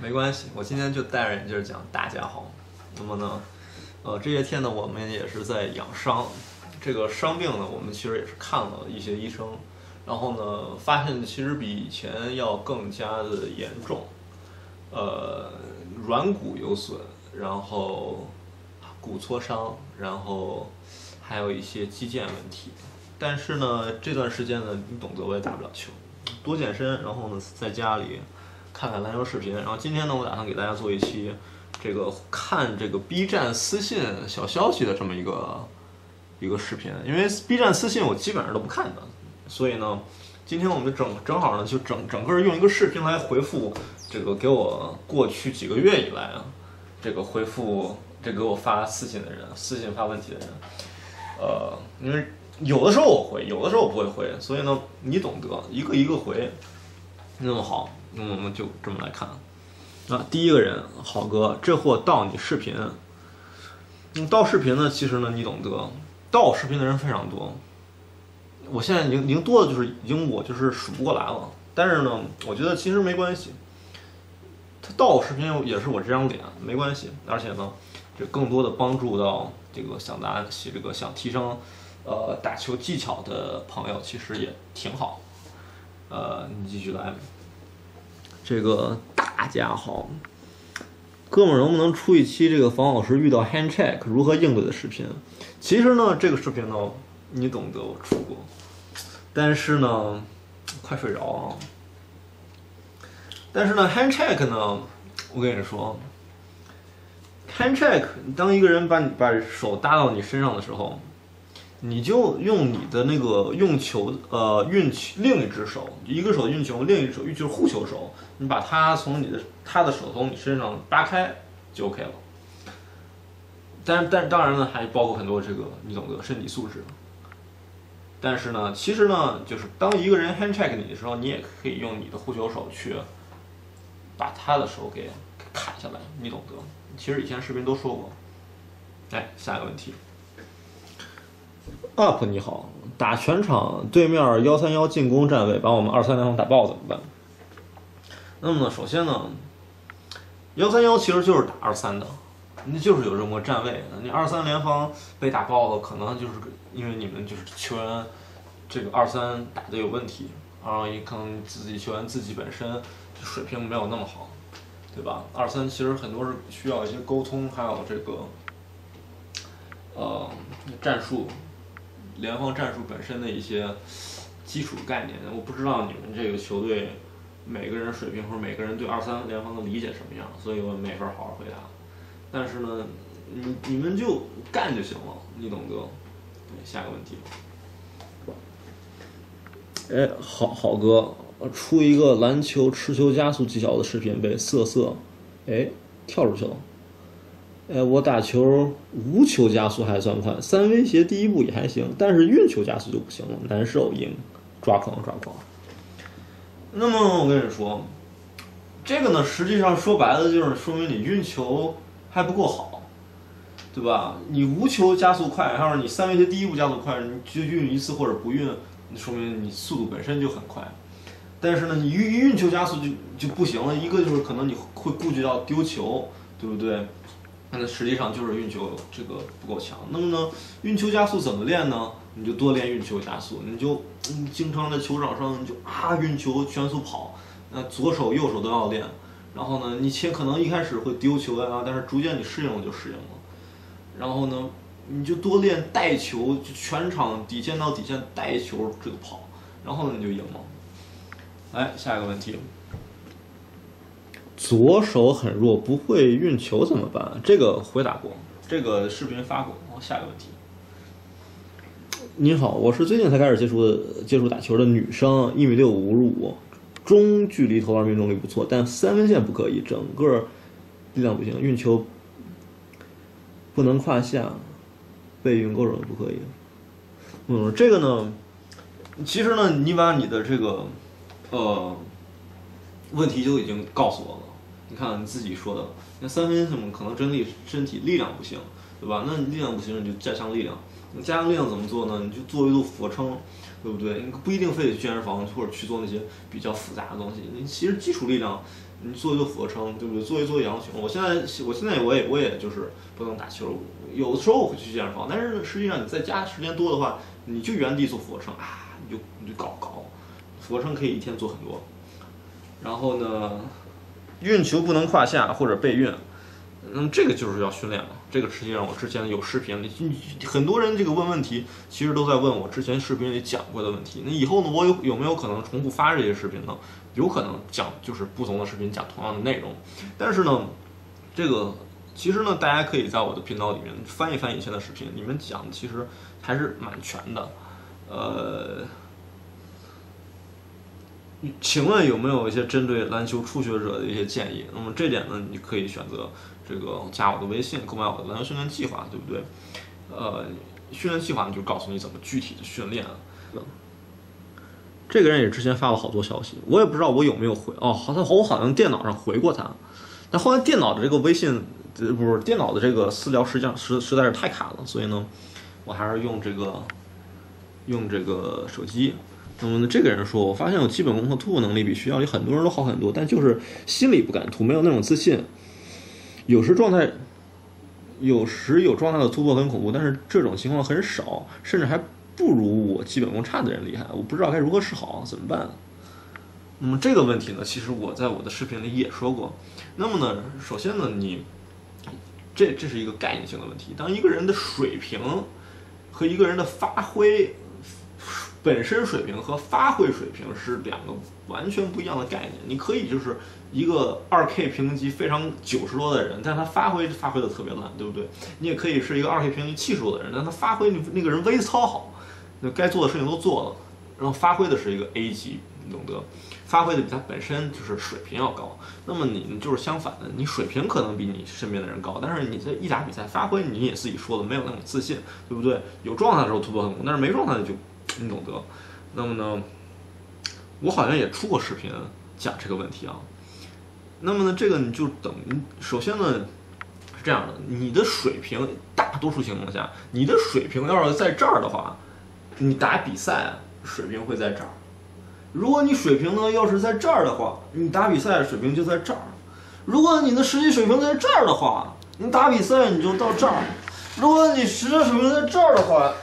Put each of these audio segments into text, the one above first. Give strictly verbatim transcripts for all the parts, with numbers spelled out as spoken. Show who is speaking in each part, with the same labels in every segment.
Speaker 1: 没关系，我今天就带着你就是讲大家好。那么呢，呃，这些天呢，我们也是在养伤。这个伤病呢，我们其实也是看了一些医生，然后呢，发现其实比以前要更加的严重。呃，软骨有损，然后骨挫伤，然后还有一些肌腱问题。但是呢，这段时间呢，你懂得我也打不了球，多健身，然后呢，在家里看看篮球视频。然后今天呢，我打算给大家做一期这个看这个 B 站私信小消息的这么一个一个视频，因为 B 站私信我基本上都不看的，所以呢，今天我们正正好呢，就整整个用一个视频来回复这个给我过去几个月以来啊，这个回复这给我发私信的人，私信发问题的人，呃，因为有的时候我回，有的时候我不会回，所以呢，你懂得，一个一个回。那么好，那么我们就这么来看。啊，第一个人，好哥，这货盗你视频。嗯，盗视频呢，其实呢，你懂得，盗视频的人非常多。我现在已经已经多的就是已经我就是数不过来了。但是呢，我觉得其实没关系。他盗我视频也是我这张脸，没关系。而且呢，这更多的帮助到这个想打起这个想提升呃打球技巧的朋友，其实也挺好。呃，你继续来。这个大家好，哥们儿能不能出一期这个房老师遇到 hand check 如何应对的视频？其实呢，这个视频呢，你懂得我出过，但是呢，快睡着了。但是呢 ，hand check 呢，我跟你说 ，hand check， 当一个人把你把手搭到你身上的时候，你就用你的那个用球，呃，运球另一只手，一个手运球，另一只手运球护球手，你把它从你的他的手从你身上扒开就 OK 了。但但当然呢，还包括很多这个你懂得身体素质。但是呢，其实呢，就是当一个人 hand check 你的时候，你也可以用你的护球手去把他的手给砍下来，你懂得。其实以前视频都说过。哎，下一个问题。up 你好，打全场对面幺三幺进攻站位，把我们二三联防打爆怎么办？那么呢，首先呢，幺三幺其实就是打二三的，那就是有这么个站位。你二三联防被打爆了，可能就是因为你们就是球员这个二三打的有问题，然后也可能自己球员自己本身水平没有那么好，对吧？二三其实很多是需要一些沟通，还有这个呃战术。联防战术本身的一些基础概念，我不知道你们这个球队每个人水平或者每个人对二三联防的理解什么样，所以我没法好好回答。但是呢，你你们就干就行了，你懂得。对，下一个问题。哎，好好哥，出一个篮球持球加速技巧的视频被瑟瑟，哎，跳出去了。呃，我打球无球加速还算快，三威胁第一步也还行，但是运球加速就不行了，难受赢，抓狂抓狂。那么我跟你说，这个呢，实际上说白了就是说明你运球还不够好，对吧？你无球加速快，还是你三威胁第一步加速快，你就运一次或者不运，说明你速度本身就很快。但是呢，你运运球加速就就不行了，一个就是可能你会顾及到丢球，对不对？那实际上就是运球这个不够强。那么呢，运球加速怎么练呢？你就多练运球加速，你就你经常在球场上你就啊运球全速跑，那左手右手都要练。然后呢，你且可能一开始会丢球啊，但是逐渐你适应了就适应了。然后呢，你就多练带球，就全场底线到底线带球这个跑，然后呢你就赢了。来，下一个问题。左手很弱，不会运球怎么办？这个回答过，这个视频发过。然后下一个问题。您好，我是最近才开始接触的接触打球的女生，一米六五五，中距离投篮命中率不错，但三分线不可以，整个力量不行，运球不能胯下，背运够准不可以。嗯，这个呢，其实呢，你把你的这个呃问题就已经告诉我了。你看你自己说的，那三分什么可能真力身体力量不行，对吧？那你力量不行，你就加强力量。你加强力量怎么做呢？你就做一做俯卧撑，对不对？你不一定非得去健身房或者去做那些比较复杂的东西。你其实基础力量， 你做一做俯卧撑，对不对？做一做仰卧起坐。我现在我现在我也我也就是不能打球，有的时候我会去健身房，但是实际上你在家时间多的话，你就原地做俯卧撑啊，你就你就搞搞，俯卧撑可以一天做很多。然后呢，运球不能胯下或者背运。那么这个就是要训练了，这个实际上我之前有视频里，很多人这个问问题，其实都在问我之前视频里讲过的问题。那以后呢，我有有没有可能重复发这些视频呢？有可能讲就是不同的视频讲同样的内容，但是呢，这个其实呢，大家可以在我的频道里面翻一翻以前的视频，里面讲的其实还是蛮全的。呃，请问有没有一些针对篮球初学者的一些建议？那么这点呢，你可以选择这个加我的微信，购买我的篮球训练计划，对不对？呃，训练计划呢就告诉你怎么具体的训练。这个人也之前发了好多消息，我也不知道我有没有回哦，好像我好像电脑上回过他，但后来电脑的这个微信，呃，不是电脑的这个私聊实际上实实在是太卡了，所以呢，我还是用这个用这个手机。那么呢，这个人说，我发现我基本功和突破能力比学校里很多人都好很多，但就是心里不敢突，没有那种自信。有时状态，有时有状态的突破很恐怖，但是这种情况很少，甚至还不如我基本功差的人厉害。我不知道该如何是好，怎么办？那么这个问题呢，其实我在我的视频里也说过。那么呢，首先呢，你这这是一个概念性的问题。当一个人的水平和一个人的发挥。本身水平和发挥水平是两个完全不一样的概念。你可以就是一个二 K 评分级非常九十多的人，但他发挥发挥的特别烂，对不对？你也可以是一个二 K 评分级七十多的人，但他发挥那个人微操好，那该做的事情都做了，然后发挥的是一个 A 级，你懂得？发挥的比他本身就是水平要高。那么你就是相反的，你水平可能比你身边的人高，但是你在一打比赛发挥，你也自己说了没有那种自信，对不对？有状态的时候突破很猛，但是没状态的就。你懂得，那么呢，我好像也出过视频讲这个问题啊。那么呢，这个你就等于，首先呢是这样的，你的水平大多数情况下，你的水平要是在这儿的话，你打比赛水平会在这儿；如果你水平呢要是在这儿的话，你打比赛水平就在这儿；如果你的实际水平在这儿的话，你打比赛你就到这儿；如果你实际水平在这儿的话。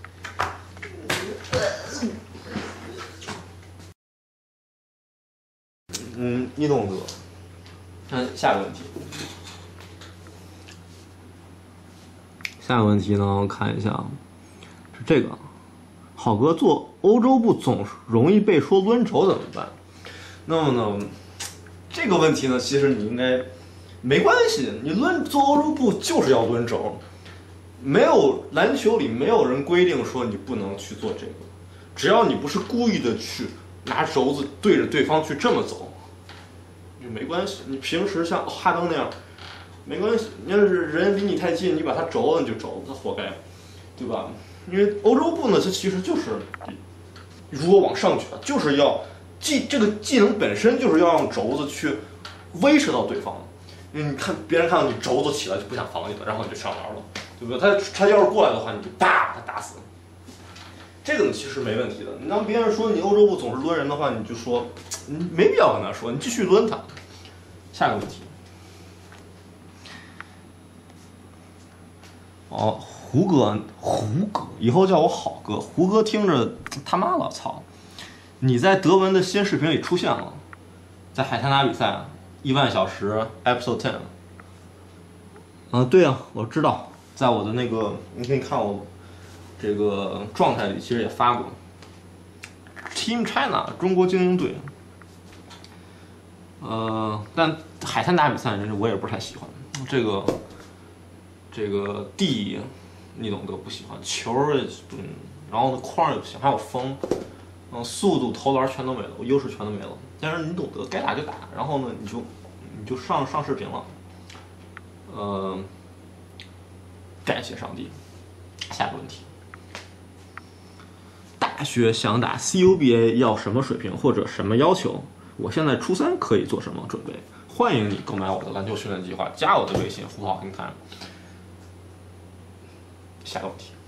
Speaker 1: 嗯，你懂得。看下个问题。下个问题呢，我看一下，是这个。好哥做欧洲步总容易被说抡轴怎么办？那么呢，这个问题呢，其实你应该没关系，你抡做欧洲步就是要抡轴，没有篮球里没有人规定说你不能去做这个，只要你不是故意的去拿轴子对着对方去这么走。就没关系，你平时像哈登那样，没关系。你要是人离你太近，你把他轴了，你就轴，他活该，对吧？因为欧洲步呢，它其实就是，如果往上举，就是要技这个技能本身就是要用轴子去威慑到对方。因为你看别人看到你轴子起来就不想防你了，然后你就上篮了，对不对？他他要是过来的话，你就啪把他打死。这个其实没问题的。你当别人说你欧洲步总是抡人的话，你就说，你没必要跟他说，你继续抡他。下个问题。哦，胡哥，胡哥，以后叫我好哥。胡哥听着他妈了，操！你在德文的新视频里出现了，在海滩打比赛，一万小时 episode ten。嗯，对啊，我知道，在我的那个，你可以看我。这个状态里其实也发过 ，Team China 中国精英队，呃，但海滩打比赛我也不是太喜欢，这个这个地你懂得不喜欢，球也嗯，然后呢框也不行，还有风，嗯，速度投篮全都没了，我优势全都没了，但是你懂得该打就打，然后呢你就你就上上视频了，呃，感谢上帝，下个问题。大学想打 C U B A 要什么水平或者什么要求？我现在初三可以做什么准备？欢迎你购买我的篮球训练计划，加我的微信胡好看看。下个问题，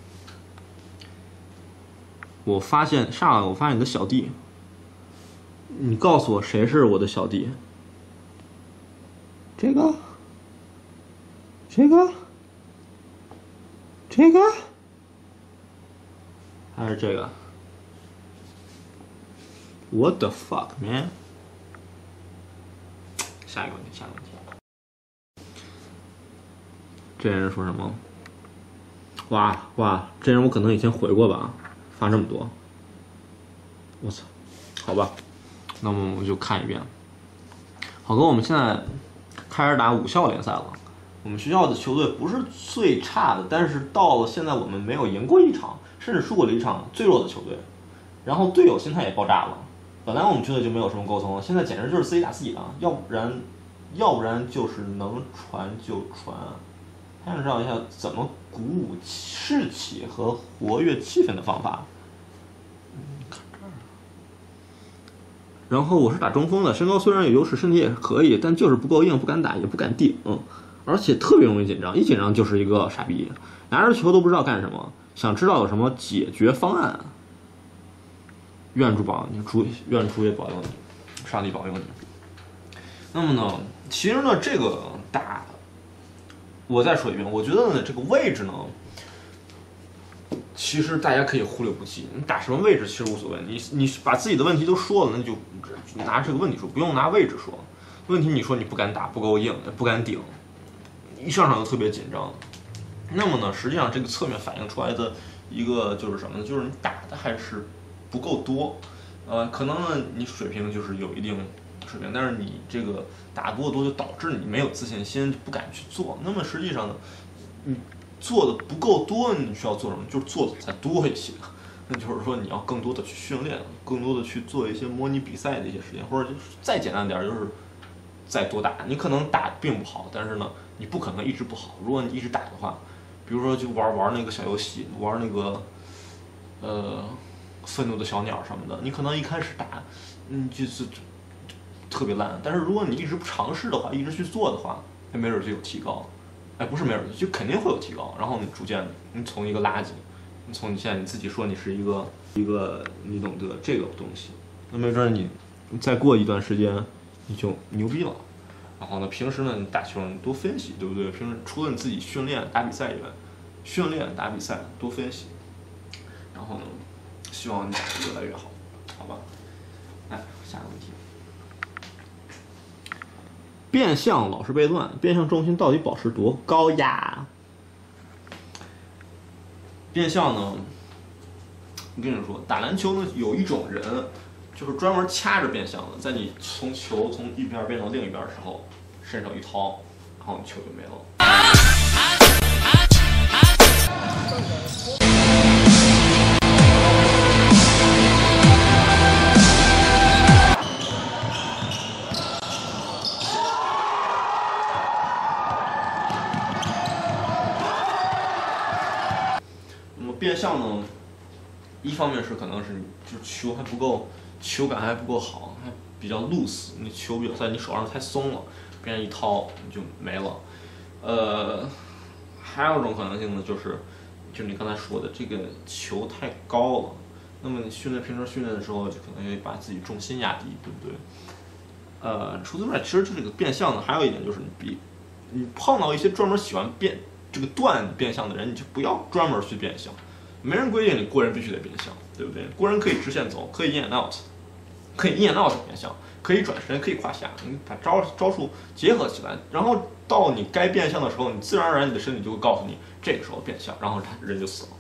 Speaker 1: 我发现上来，我发现你的小弟，你告诉我谁是我的小弟？ 这个，这个，这个，还是这个 ？What the fuck, man？ 下一个问题，下一个问题。这人说什么？哇哇，这人我可能以前回过吧，发这么多，我操！好吧，那么我们就看一遍。好哥，我们现在开始打五校联赛了。我们学校的球队不是最差的，但是到了现在我们没有赢过一场，甚至输过了一场最弱的球队。然后队友心态也爆炸了。本来我们球队就没有什么沟通，现在简直就是自己打自己的，要不然，要不然就是能传就传。还想知道一下怎么鼓舞士气和活跃气氛的方法。嗯，看这儿。然后我是打中锋的，身高虽然有优势，身体也是可以，但就是不够硬，不敢打，也不敢顶，而且特别容易紧张，一紧张就是一个傻逼，拿着球都不知道干什么。想知道有什么解决方案？愿主保佑你，主愿主也保佑你，上帝保佑你。那么呢，其实呢，这个打。我再说一遍，我觉得呢，这个位置呢，其实大家可以忽略不计。你打什么位置其实无所谓，你你把自己的问题都说了，那就拿这个问题说，不用拿位置说。问题你说你不敢打，不够硬，不敢顶，一上场就特别紧张。那么呢，实际上这个侧面反映出来的一个就是什么呢？就是你打的还是不够多。呃，可能呢你水平就是有一定水平，但是你这个打不够多，就导致你没有自信心，就不敢去做。那么实际上呢，你做的不够多，你需要做什么？就是做的再多一些。那就是说你要更多的去训练，更多的去做一些模拟比赛的一些时间，或者就是再简单点，就是再多打。你可能打并不好，但是呢，你不可能一直不好。如果你一直打的话，比如说就玩玩那个小游戏，玩那个呃愤怒的小鸟什么的，你可能一开始打，嗯，就是特别烂。但是如果你一直不尝试的话，一直去做的话，那没准就有提高。哎，不是没准，就肯定会有提高。然后你逐渐，你从一个垃圾，你从你现在你自己说你是一个一个你懂得这个东西，那没准你再过一段时间你就牛逼了。然后呢，平时呢你打球你多分析，对不对？平时除了你自己训练打比赛以外，训练打比赛多分析。然后呢，希望你打得越来越好，好吧？哎，下个问题。变相老是被乱，变相重心到底保持多高呀？变相呢，我跟你说，打篮球呢有一种人，就是专门掐着变相的，在你从球从一边变到另一边的时候，伸手一掏，然后你球就没了。变相呢，一方面是可能是你就球还不够，球感还不够好，还比较 loose， 你球比较在你手上太松了，别人一掏你就没了。呃，还有一种可能性呢，就是就你刚才说的，这个球太高了，那么你训练平时训练的时候，就可能会把自己重心压低，对不对？呃，除此之外，其实这个变相呢，还有一点就是你比你碰到一些专门喜欢变这个断变相的人，你就不要专门去变相。没人规定你过人必须得变相，对不对？过人可以直线走，可以 in and out， 可以 in and out 变相，可以转身，可以胯下，你把招招数结合起来，然后到你该变相的时候，你自然而然你的身体就会告诉你这个时候变相，然后他人就死了。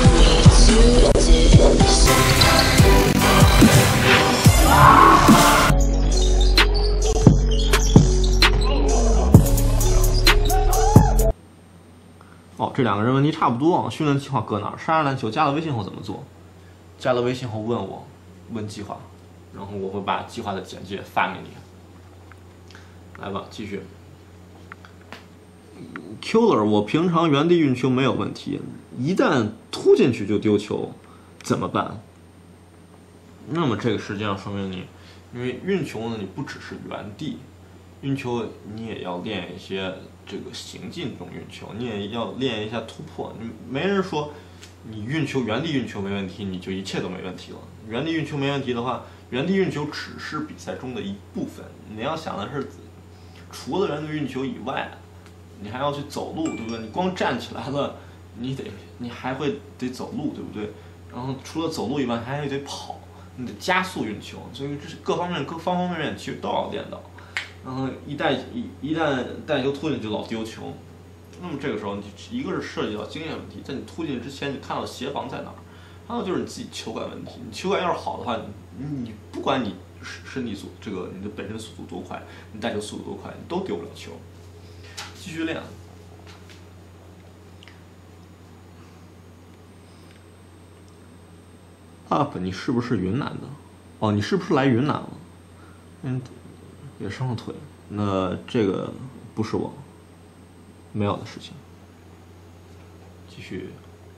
Speaker 1: 哦，这两个人问题差不多啊。训练计划搁哪儿？杀人篮球加了微信后怎么做？加了微信后问我，问计划，然后我会把计划的简介发给你。来吧，继续。Killer， 我平常原地运球没有问题，一旦突进去就丢球，怎么办？那么这个实际上说明你，因为运球呢，你不只是原地运球，你也要练一些这个行进中运球，你也要练一下突破。你没人说你运球原地运球没问题，你就一切都没问题了。原地运球没问题的话，原地运球只是比赛中的一部分。你要想的是， 除了圆度运球以外，你还要去走路，对不对？你光站起来了，你得你还会得走路，对不对？然后除了走路以外，还得跑，你得加速运球，所以这是各方面各方方面面其实都要练到。然后一带一一旦带球突进就老丢球，那么这个时候你一个是涉及到经验问题，在你突进之前你看到协防在哪儿，还有就是你自己球感问题。你球感要是好的话，你你不管你身体速这个你的本身速度多快，你带球速度多快，你都丢不了球。继续练。up， 你是不是云南的？哦，你是不是来云南了？嗯，也伤了腿。那这个不是我没有的事情。继续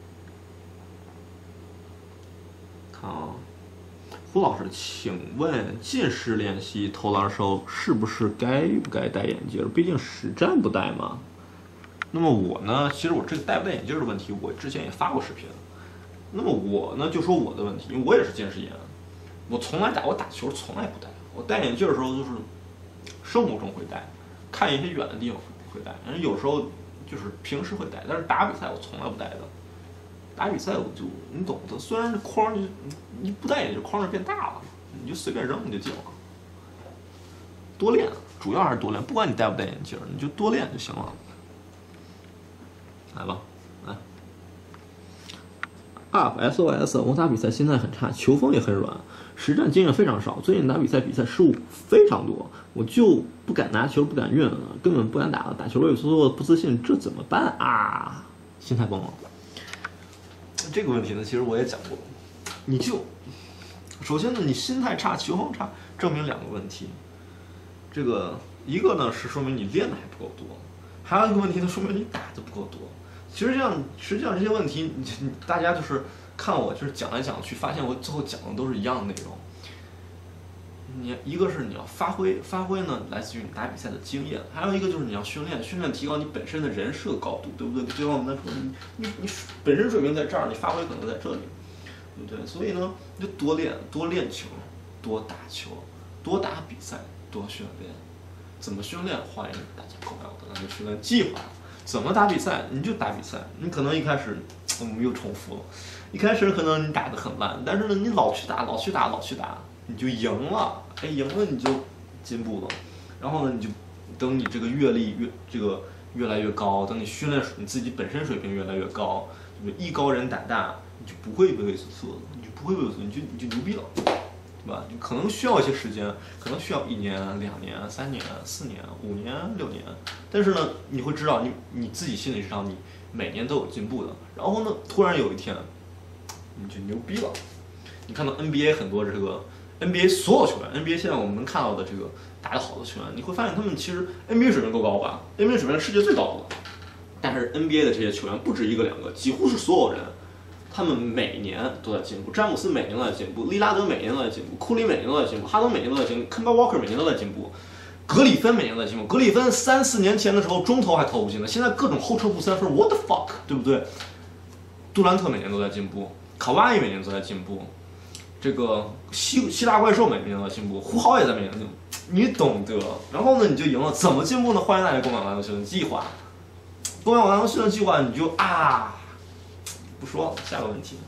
Speaker 1: 看啊，胡老师，请问近视练习投篮时候是不是该不该戴眼镜？毕竟实战不戴嘛。那么我呢，其实我这个戴不戴眼镜的问题，我之前也发过视频。那么我呢，就说我的问题，因为我也是近视眼，我从来打我打球从来不戴，我戴眼镜的时候就是生物钟会戴，看一些远的地方会戴，然后有时候就是平时会戴，但是打比赛我从来不戴的。打比赛我就你懂的，虽然这框就你不戴眼镜框就变大了，你就随便扔你就进了。多练，主要还是多练，不管你戴不戴眼镜，你就多练就行了。来吧。up S O S， 我打比赛心态很差，球风也很软，实战经验非常少，最近打比赛比赛失误非常多，我就不敢拿球，不敢运了，根本不敢打了，打球畏畏缩缩的，不自信，这怎么办啊？心态崩了。这个问题呢，其实我也讲过，你就首先呢，你心态差，球风差，证明两个问题，这个一个呢是说明你练的还不够多，还有一个问题呢，说明你打的不够多。其实这样，实际上这些问题，你你大家就是看我就是讲来讲去，发现我最后讲的都是一样的内容。你一个是你要发挥，发挥呢来自于你打比赛的经验，还有一个就是你要训练，训练提高你本身的人设高度，对不对？就像我们说，你你你本身水平在这儿，你发挥可能在这里，对不对？所以呢，就多练，多练球，多打球，多打比赛，多训练。怎么训练？欢迎大家购买我的篮球训练计划。怎么打比赛？你就打比赛。你可能一开始，我们又重复了。一开始可能你打得很烂，但是呢，你老去打，老去打，老去打，你就赢了。哎，赢了你就进步了。然后呢，你就等你这个阅历越这个越来越高，等你训练你自己本身水平越来越高，就是艺高人胆大，你就不会畏畏缩缩，你就不会畏畏缩缩，你就你就牛逼了。对吧？你可能需要一些时间，可能需要一年、两年、三年、四年、五年、六年，但是呢，你会知道你你自己心里知道你每年都有进步的。然后呢，突然有一天，你就牛逼了。你看到 N B A 很多这个 N B A 所有球员 ，N B A 现在我们能看到的这个打得好的球员，你会发现他们其实 N B A 水平够高吧 ？N B A 水平是世界最高的，但是 N B A 的这些球员不止一个两个，几乎是所有人。他们每年都在进步，詹姆斯每年都在进步，利拉德每年都在进步，库里每年都在进步，哈登每年都在进步，肯巴沃克每年都在进步，格里芬每年都在进步。格里芬三四年前的时候中投还投不进呢，现在各种后撤步三分 ，what the fuck， 对不对？杜兰特每年都在进步，卡哇伊每年都在进步，这个希希腊怪兽每年都在进步，胡豪也在每年进步，你懂得。然后呢，你就赢了，怎么进步呢？欢迎大家购买篮球训练计划，购买我篮球训练计划，你就啊。不说了，下个问题。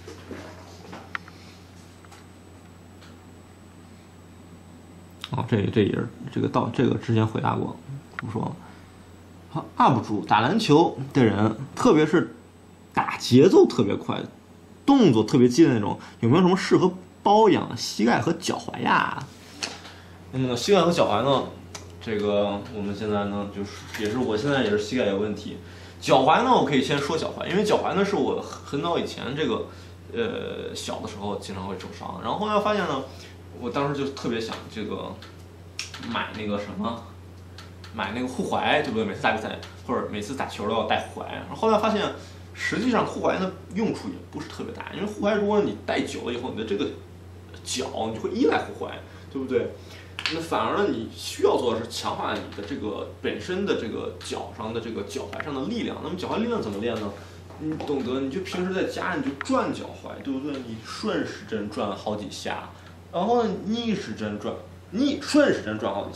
Speaker 1: 哦，这这也是这个到这个之前回答过，不说了。好 ，U P 主打篮球的人，特别是打节奏特别快、动作特别激烈的那种，有没有什么适合保养膝盖和脚踝呀？那么膝盖和脚踝呢？这个我们现在呢，就是也是我现在也是膝盖有问题。脚踝呢，我可以先说脚踝，因为脚踝呢是我很早以前这个，呃，小的时候经常会受伤，然后后来发现呢，我当时就特别想这个买那个什么，买那个护踝，对不对？每次打比赛或者每次打球都要戴护踝，然后后来发现，实际上护踝的用处也不是特别大，因为护踝如果你戴久了以后，你的这个脚你就会依赖护踝，对不对？那反而呢，你需要做的是强化你的这个本身的这个脚上的这个脚踝上的力量。那么脚踝力量怎么练呢？你懂得，你就平时在家你就转脚踝，对不对？你顺时针转好几下，然后呢逆时针转，逆顺时针转好几下，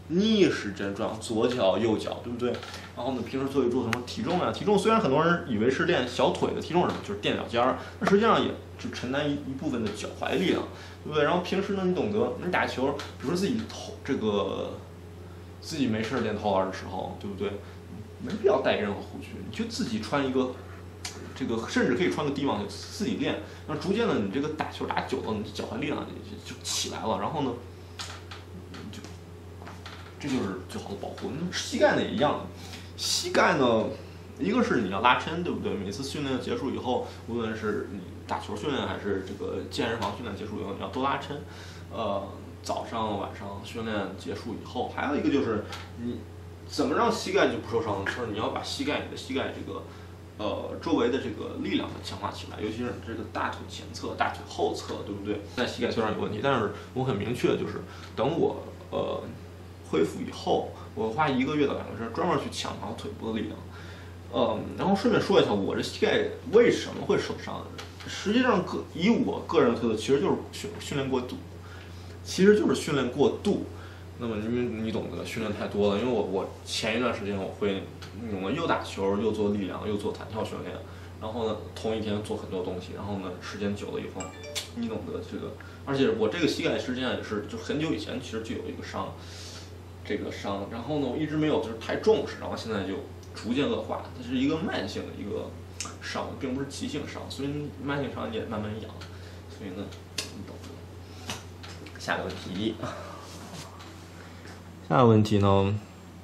Speaker 1: 逆时针转左脚右脚，对不对？然后呢，平时做一做什么体重啊？体重虽然很多人以为是练小腿的体重是什么，就是垫脚尖儿，那实际上也就承担一一部分的脚踝力量，对不对？然后平时呢，你懂得，你打球，比如说自己投这个，自己没事练投篮的时候，对不对？没必要带任何护具，你就自己穿一个。这个甚至可以穿个低网球自己练，然后逐渐的你这个打球打久了，你脚踝力量就就起来了，然后呢，就这就是最好的保护。那膝盖呢也一样，膝盖呢，一个是你要拉伸，对不对？每次训练结束以后，无论是你打球训练还是这个健身房训练结束以后，你要多拉伸。呃，早上晚上训练结束以后，还有一个就是你怎么让膝盖就不受伤，就是你要把膝盖你的膝盖这个。呃，周围的这个力量强化起来，尤其是这个大腿前侧、大腿后侧，对不对？在膝盖虽然有问题，但是我很明确，就是等我呃恢复以后，我花一个月到两个月专门去强化腿部的力量。呃，然后顺便说一下，我这膝盖为什么会受伤？实际上，个以我个人推测，其实就是训训练过度，其实就是训练过度。那么你你懂得，训练太多了，因为我我前一段时间我会，我又打球又做力量又做弹跳训练，然后呢同一天做很多东西，然后呢时间久了以后，你懂得这个，而且我这个膝盖实际上也是就很久以前其实就有一个伤，这个伤，然后呢我一直没有就是太重视，然后现在就逐渐恶化，它是一个慢性的一个伤，并不是急性伤，所以慢性伤你也慢慢养，所以呢你懂得。下个问题。下个问题呢？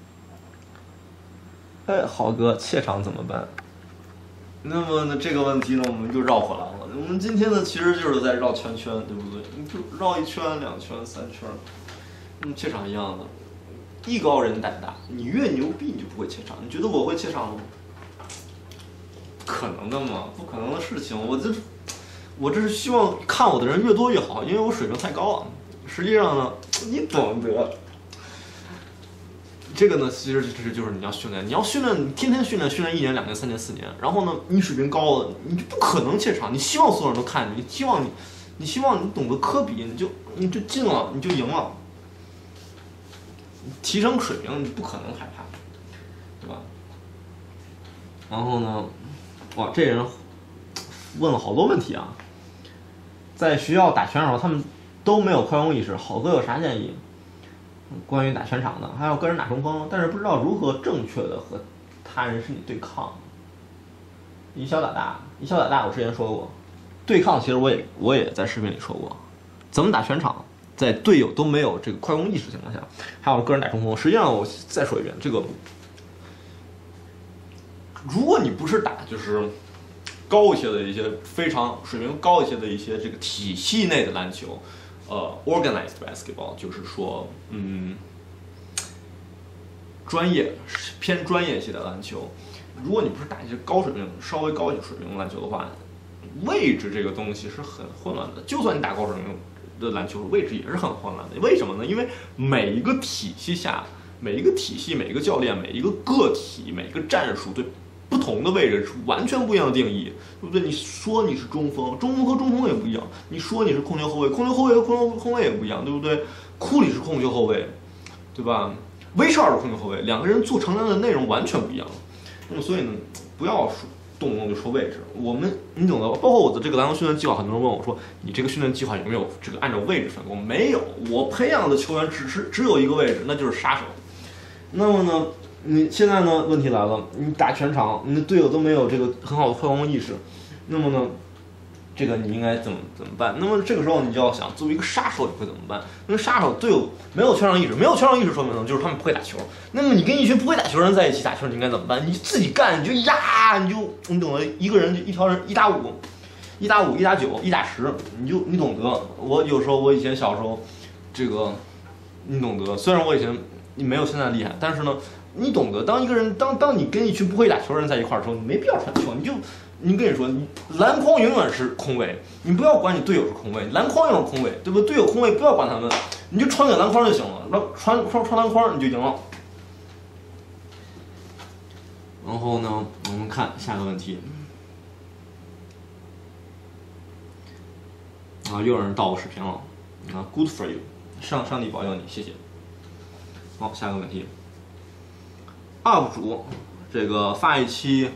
Speaker 1: 哎，好哥，怯场怎么办？那么呢，这个问题呢，我们就绕回来了。我们今天呢，其实就是在绕圈圈，对不对？你就绕一圈、两圈、三圈，嗯，怯场一样的。艺高人胆大，你越牛逼，你就不会怯场。你觉得我会怯场吗？不可能的嘛，不可能的事情。我这，我这是希望看我的人越多越好，因为我水平太高了。实际上呢，你懂得。这个呢，其实这就是你要训练，你要训练，你天天训练，训练一年、两年、三年、四年，然后呢，你水平高了，你就不可能怯场。你希望所有人都看你，你希望你，你希望你懂得科比，你就你就进了，你就赢了。提升水平，你不可能害怕，对吧？然后呢，哇，这人问了好多问题啊。在学校打拳的时候，他们都没有宽容意识，好哥有啥建议？关于打全场的，还有个人打中锋，但是不知道如何正确的和他人身体对抗。以小打大，以小打大，我之前说过，对抗其实我也我也在视频里说过，怎么打全场，在队友都没有这个快攻意识的情况下，还有个人打中锋。实际上我再说一遍，这个如果你不是打就是高一些的一些非常水平高一些的一些这个体系内的篮球。呃 ，organized basketball 就是说，嗯，专业偏专业一些的篮球。如果你不是打一些高水平、稍微高一些水平的篮球的话，位置这个东西是很混乱的。就算你打高水平的篮球，位置也是很混乱的。为什么呢？因为每一个体系下，每一个体系、每一个教练、每一个个体、每一个战术对不同的位置是完全不一样的定义，对不对？你说你是中锋，中锋和中锋也不一样；你说你是控球后卫，控球后卫和控球后卫也不一样，对不对？库里是控球后卫，对吧？威少是控球后卫，两个人做承担的内容完全不一样。那么所以呢，不要说动不动就说位置。我们你懂得，包括我的这个篮球训练计划，很多人问我说，你这个训练计划有没有这个按照位置分工？没有，我培养的球员只是只有一个位置，那就是杀手。那么呢？你现在呢？问题来了，你打全场，你的队友都没有这个很好的快攻意识，那么呢，这个你应该怎么怎么办？那么这个时候你就要想，作为一个杀手，你会怎么办？因为杀手队友没有全场意识，没有全场意识说明什么？就是他们不会打球。那么你跟一群不会打球的人在一起打球，你应该怎么办？你自己干，你就压，你就你懂得，一个人就一条人一打五，一打五，一打九，一打十，你就你懂得。我有时候我以前小时候，这个你懂得。虽然我以前你没有现在厉害，但是呢。你懂得，当一个人，当当你跟一群不会打球的人在一块儿的时候，你没必要传球，你就，你跟你说，你篮筐永远是空位，你不要管你队友是空位，篮筐永远是空位，对不对？队友空位不要管他们，你就传给篮筐就行了，那传传传篮筐你就赢了。然后呢，我们看下个问题。啊，又有人盗我视频了，啊 ，Good for you，上上帝保佑你，谢谢。 好，下个问题 ，U P 主这个发一期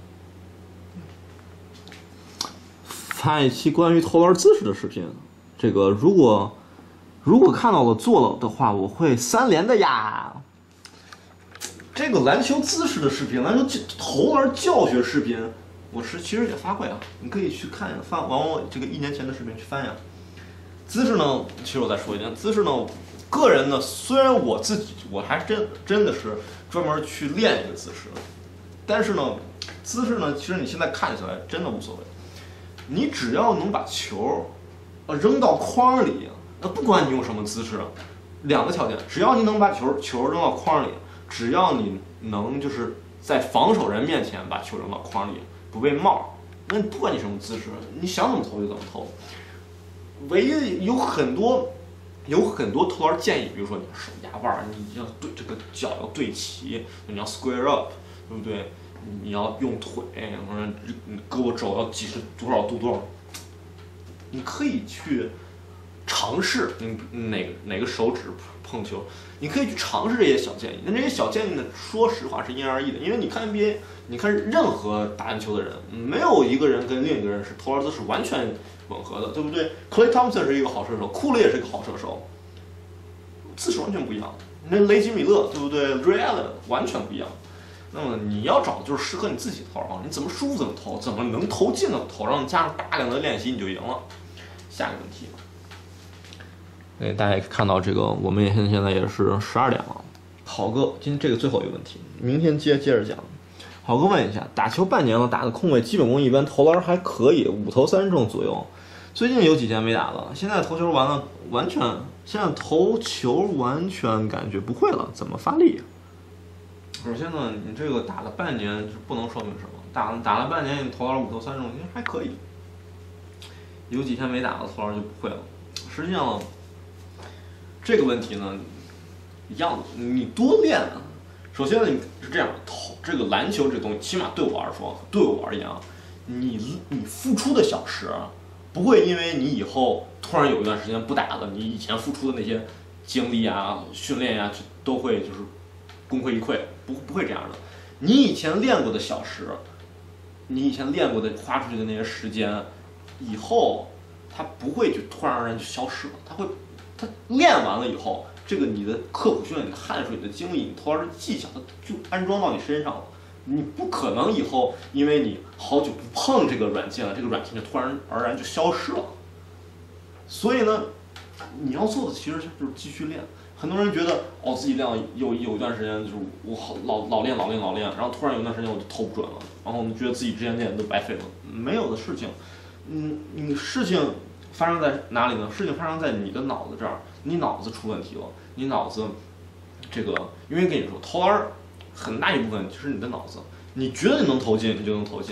Speaker 1: 发一期关于投篮姿势的视频，这个如果如果看到了做了的话，我会三连的呀。这个篮球姿势的视频，篮球投篮教学视频，我是其实也发过呀，你可以去看一下，翻往我这个一年前的视频去翻呀。姿势呢，其实我再说一遍，姿势呢，个人呢，虽然我自己我还真真的是专门去练一个姿势，但是呢，姿势呢，其实你现在看起来真的无所谓，你只要能把球呃扔到筐里，那不管你用什么姿势，两个条件，只要你能把球球扔到筐里。只要你能就是在防守人面前把球扔到筐里，不被帽，那不管你什么姿势，你想怎么投就怎么投。唯一有很多有很多投篮建议，比如说你手压腕，你要对这个脚要对齐，你要 square up， 对不对？你要用腿，或者胳膊肘要几十多少度多少，你可以去尝试，嗯，哪个哪个手指碰球，你可以去尝试这些小建议。那这些小建议呢，说实话是因人而异的，因为你看 N B A， 你看任何打篮球的人，没有一个人跟另一个人是投篮姿势完全吻合的，对不对 ？Klay Thompson 是一个好射手，库里也是一个好射手，姿势完全不一样。那雷吉米勒，对不对 ？Ray Allen 完全不一样。那么你要找的就是适合你自己的投篮方式，你怎么舒服怎么投，怎么能投进怎么投，让你加上大量的练习，你就赢了。下一个问题。哎，大家也看到这个，我们也现现在也是十二点了。好哥，今天这个最后一个问题，明天接接着讲。好哥问一下，打球半年了，打的空位基本功一般，投篮还可以，五投三中左右。最近有几天没打了，现在投球完了，完全现在投球完全感觉不会了，怎么发力？首先呢，你这个打了半年是不能说明什么，打打了半年你投篮五投三中，其实还可以。有几天没打了，投篮就不会了。实际上。这个问题呢，一样的，你多练啊。首先呢，你是这样，投这个篮球这个东西，起码对我来说，对我而言啊，你你付出的小时，不会因为你以后突然有一段时间不打了，你以前付出的那些精力啊、训练呀、啊，都会就是功亏一篑，不不会这样的。你以前练过的小时，你以前练过的花出去的那些时间，以后它不会就突然而然就消失了，它会。他练完了以后，这个你的刻苦训练、你的汗水、你的精力、你投篮的技巧，它就安装到你身上了。你不可能以后因为你好久不碰这个软件了，这个软件就突然而然就消失了。所以呢，你要做的其实就是继续练。很多人觉得哦，自己练有有一段时间就是我好老老练老练老练，然后突然有一段时间我就投不准了，然后我们觉得自己之前练都白费了。没有的事情，嗯，你事情。发生在哪里呢？事情发生在你的脑子这儿，你脑子出问题了，你脑子这个，因为跟你说，投篮很大一部分就是你的脑子，你觉得你能投进，你就能投进。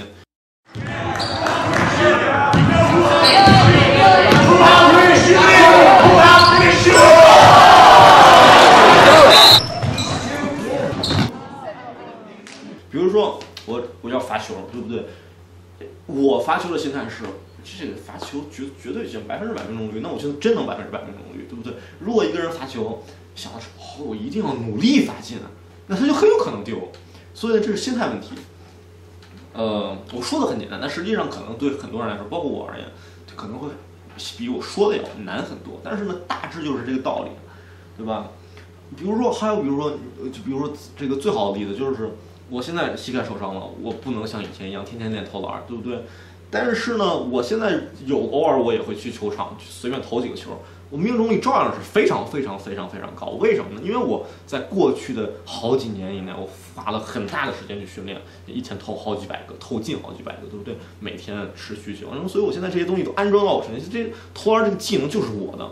Speaker 1: 比如说我我要罚球，对不对？我罚球的心态是。这个罚球绝绝对性百分之百命中率，那我就真能百分之百命中率，对不对？如果一个人罚球想的是哦，我一定要努力罚进，那他就很有可能丢。所以这是心态问题。呃，我说的很简单，但实际上可能对很多人来说，包括我而言，可能会比我说的要难很多。但是呢，大致就是这个道理，对吧？比如说，还有比如说，就比如说这个最好的例子就是，我现在膝盖受伤了，我不能像以前一样天天练投篮，对不对？但是呢，我现在有偶尔我也会去球场去随便投几个球，我命中率照样是非常非常非常非常高。为什么呢？因为我在过去的好几年以内，我花了很大的时间去训练，一天投好几百个，投进好几百个，对不对？每天持续去，然后所以我现在这些东西都安装到我身上，这投篮这个技能就是我的。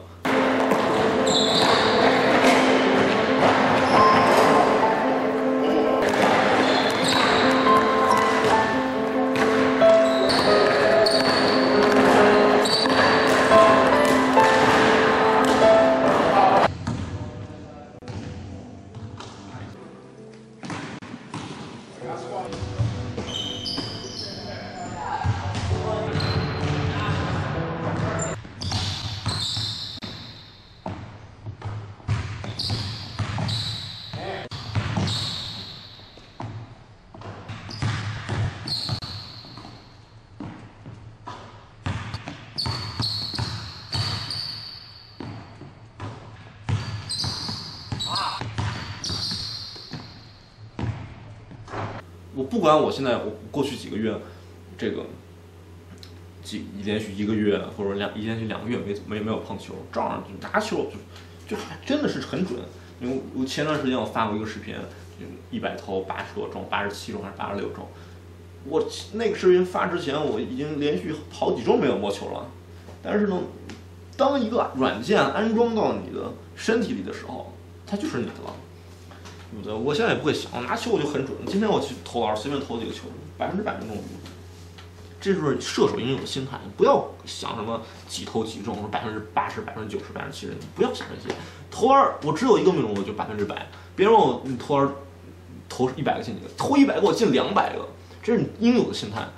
Speaker 1: 我不管我现在我过去几个月，这个几连续一个月或者两连续两个月没没没有碰球，照样就拿球就就还真的是很准。因为我前段时间我发过一个视频，一百投八十多中，八十七中还是八十六中。我那个视频发之前，我已经连续好几周没有摸球了。但是呢，当一个软件安装到你的身体里的时候，它就是你的了，对不对？我现在也不会想，拿球我就很准。今天我去投篮，随便投几个球，百分之百的中。这就是射手应有的心态，不要想什么几投几中，百分之八十、百分之九十、百分之七十，不要想这些。投篮我只有一个命中，我就百分之百。别人问我你投篮投一百个进几个，投一百个我进两百个，这是你应有的心态。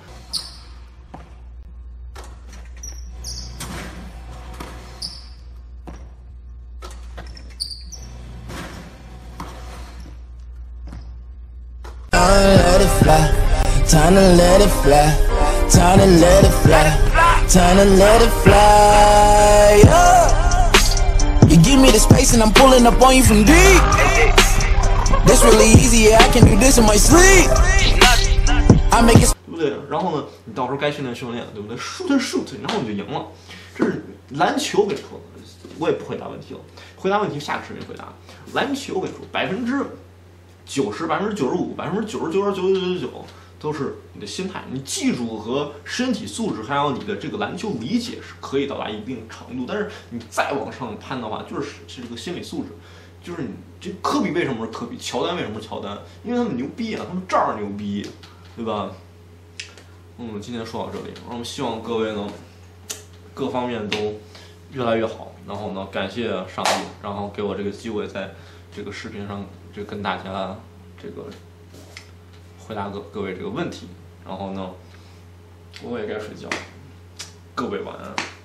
Speaker 2: Time to let it fly, time to let it fly, time to let it fly, yeah. You give me the space and I'm pulling up on you from deep. This really easy, yeah, I can do this in my sleep. I make it.
Speaker 1: 对不对？然后呢，你到时候该训练训练，对不对 ？Shoot and shoot， 然后你就赢了。这是篮球跟你说的，我也不回答问题了。回答问题下个视频回答。篮球跟你说，百分之九十、百分之九十五、百分之九十九点九九九九九。都是你的心态，你技术和身体素质，还有你的这个篮球理解是可以到达一定程度，但是你再往上攀的话，就是是这个心理素质，就是你这科比为什么是科比，乔丹为什么是乔丹？因为他们牛逼啊，他们这儿牛逼，对吧？嗯，今天说到这里，我们希望各位呢，各方面都越来越好，然后呢，感谢上帝，然后给我这个机会在这个视频上就跟大家这个。回答各各位这个问题，然后呢，我也该睡觉，各位晚安。